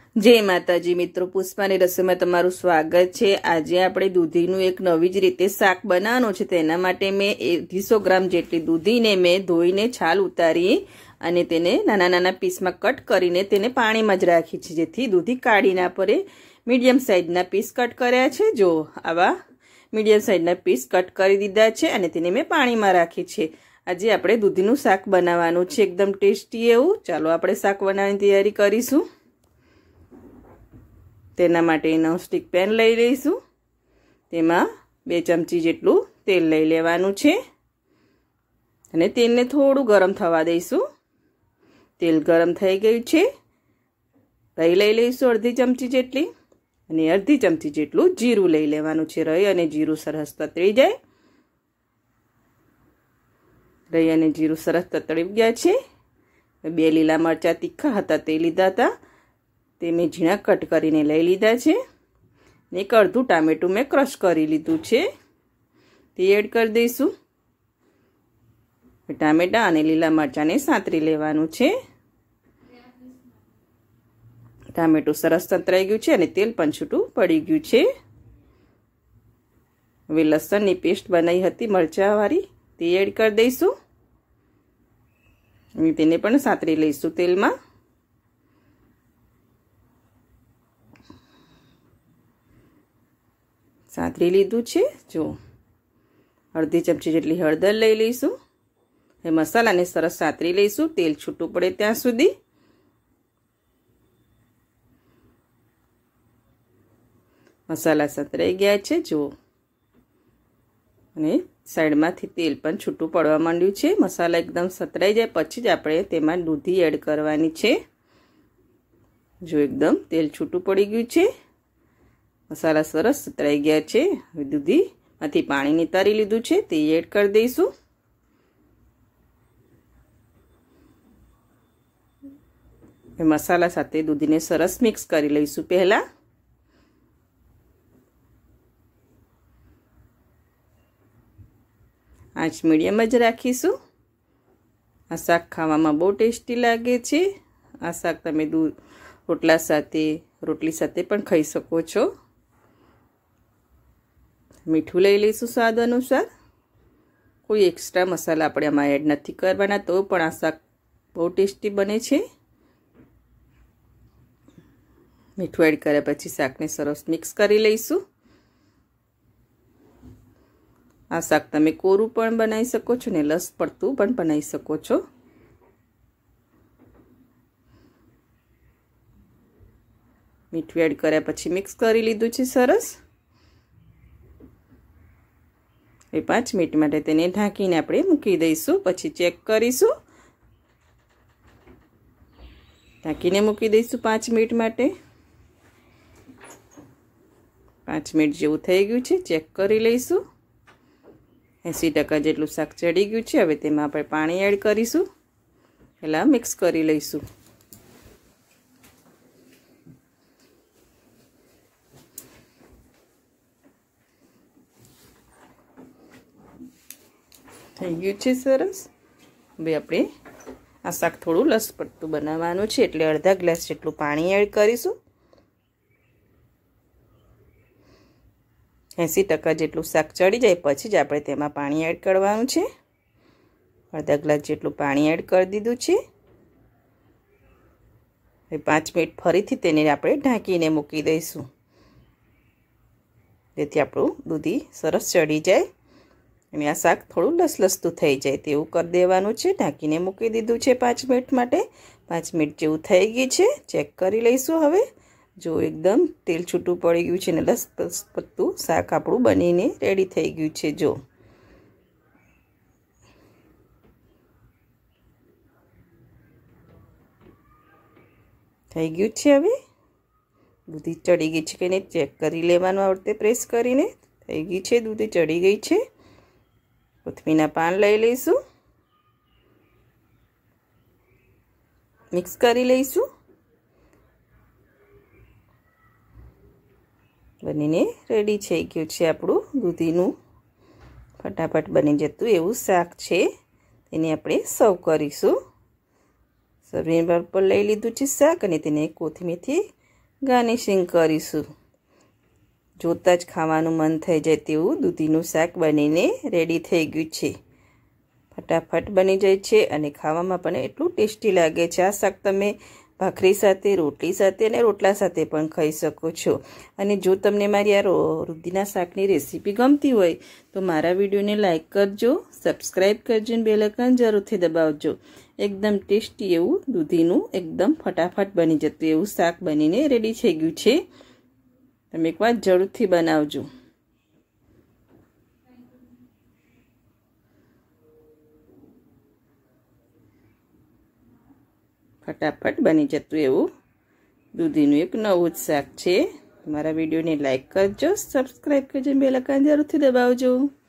जय माताजी मित्रों, पुष्पानी रसोईमां तमारुं स्वागत है। आज आपणे दूधीनुं एक नवी ज रीते शाक बनाववानुं छे। तेना माटे मैं 250 ग्राम जेटली दूधीने मैं धोईने छाल उतारी अने तेने नाना नाना पीसमां कट करीने तेने पाणीमां ज राखी छे, जेथी दूधी काढी ना पड़े। मीडियम साइजना पीस कट कर्या छे। जो आवा मीडियम साइजना पीस कट करी दीधा छे अने तेने मैं पाणीमां राखी छे। आज आपणे दूधीनुं शाक बनाववानुं छे, एकदम टेस्टी एवुं। चालो आपणे शाक बनाववानी तैयारी करीशुं। तेना माटे नॉनस्टिक पेन लई लईशुं। तेमां 2 चमची जेटલું तेल लई लेवानुं छे अने तेलने थोडું गरम थवा दईशुं। तेल गरम थई गयुं छे। राई लई लईशुं अर्धी चमची जेटली अने अर्धी चमची जेटલું जीरुं लई लेवानुं छे। राई अने जीरुं सरस ततળી जाय। राई अने जीरुं सरस ततળી गया छे। 2 લીલા મરચાં तीखा हता ते लीधा हता, ते मैं झीणा कट करीने लई लीधा छे। एक अर्धुं टामेटुं मैं क्रश करी लीधुं छे, ते एड कर दईशुं। टामेटा अने लीला मरचाने सातरी लेवानुं छे। टामेटुं सरस ततराई गयुं छे अने तेल पण छूटुं पड़ी गयुं छे। हवे लसणनी पेस्ट बनाई हती मरचावाळी, ते एड कर दईशुं अने तेने पण सातरी लईशुं तेलमां। सातरी लीधुं छे। जो अर्धी चमची जेटली हळदर लई लईशुं। हे मसालाने सरस सातरी लईशुं, तेल छूटुं पड़े त्यां सुधी। मसाला सतराई गया छे। जो अने साइडमांथी तेल पण छूटुं पड़वा मांड्युं छे। मसाला एकदम सतराई जाय पछी ज आपणे तेमां दूधी एड करवानी छे। जो एकदम तेल छूटुं पड़ी गयुं छे। मसाला सरस सतराई गया छे। हवे दूधी मांथी पाणी नितारी लीधुं छे, ते एड कर दईशुं। मसाला साथे दूधीने सरस मिक्स करी लईशुं। पहेला आंच मीडियम ज राखीशुं। आ शाक खावामां बहु टेस्टी लागे छे। आ शाक तमे रोटला साथे रोटली साथे पण खाई शको छो। मीठું લઈ લઈશું સ્વાદ અનુસાર। કોઈ એક્સ્ટ્રા મસાલા આપણે આમાં એડ નથી કરવાના, તો પણ આ શાક બહુ ટેસ્ટી બને છે। મીઠું એડ કર્યા પછી શાકને સરસ મિક્સ કરી લઈશું। આ શાક તમે કોરું પણ બનાવી શકો છો ને લસ પડતું પણ બનાવી શકો છો। મીઠું એડ કર્યા પછી મિક્સ કરી લીધું છે સરસ। 5 મિનિટ માટે તેને ઢાંકીને આપણે મૂકી દઈશું, પછી ચેક કરીશું। ઢાંકીને મૂકી દઈશું 5 મિનિટ માટે। 5 મિનિટ જેવું થઈ ગયું છે, ચેક કરી લઈશું। 80% જેટલું શાક ચડી ગયું છે। હવે તેમાં આપણે પાણી એડ કરીશું। પહેલા મિક્સ કરી લઈશું। થઈ ગયું છે સરસ। હવે આપણે આ શાક થોડું લસપટતું બનાવવાનું છે, એટલે અડધા ગ્લાસ જેટલું પાણી એડ કરીશું। 80% જેટલું શાક ચડી જાય પછી જ આપણે તેમાં પાણી એડ કરવાનું છે। અડધા ગ્લાસ જેટલું પાણી એડ કરી દીધું છે। હવે 5 મિનિટ ફરીથી તેને આપણે ઢાંકીને મૂકી દઈશું, જેથી આપણું દૂધી સરસ ચડી જાય અને આ શાક થોડું લસલસતું થઈ જાય તેવું કરી દેવાનું છે। ઢાંકીને મૂકી દીધું છે 5 મિનિટ માટે। 5 મિનિટ જેવું થઈ ગયું છે, ચેક કરી લઈશું। હવે જો એકદમ તેલ છૂટું પડી ગયું છે ને લસપસતું શાક આપણું બનીને રેડી થઈ ગયું છે। જો થઈ ગયું છે। હવે દૂધી ચડી ગઈ છે કે નહીં ચેક કરી લેવાનું આ રીતે પ્રેસ કરીને। થઈ ગઈ છે, દૂધી ચડી ગઈ છે। કોથમીરના પાન લઈ લઈશું, મિક્સ કરી લઈશું। બનીને રેડી થઈ ગયું છે આપણું દૂધીનું ફટાફટ બની જતું એવું શાક છે। તેને આપણે સર્વ કરીશું। સર્વિંગ બોલ પર લઈ લીધું છે શાક અને તેને કોથમીરથી ગાર્નિશિંગ કરીશું। જોતાં જ ખાવાનું મન થઈ જાય તેવું દૂધીનું શાક બનીને રેડી થઈ ગયું છે। ફટાફટ બની જાય છે અને ખાવામાં પણ એટલું ટેસ્ટી લાગે છે। આ શાક તમે ભાખરી સાથે, રોટલી સાથે અને રોટલા સાથે પણ ખાઈ શકો છો। અને જો તમને મારી આ દૂધીના શાકની રેસીપી ગમતી હોય તો મારા વિડીયોને લાઇક કરજો, સબસ્ક્રાઈબ કરજો અને બેલ આઇકન જરૂરથી દબાવજો। એકદમ ટેસ્ટી એવું દૂધીનું એકદમ ફટાફટ બની જતું એવું શાક બનીને રેડી થઈ ગયું છે। તમે એકવાર જરૂરથી બનાવજો। ફટાફટ બની જતું એવું દૂધીનું એક નવું જ શાક છે। મારા વિડીયોને લાઇક કરજો, સબસ્ક્રાઈબ કરજો, બેલ આઇકન જરૂરથી દબાવજો।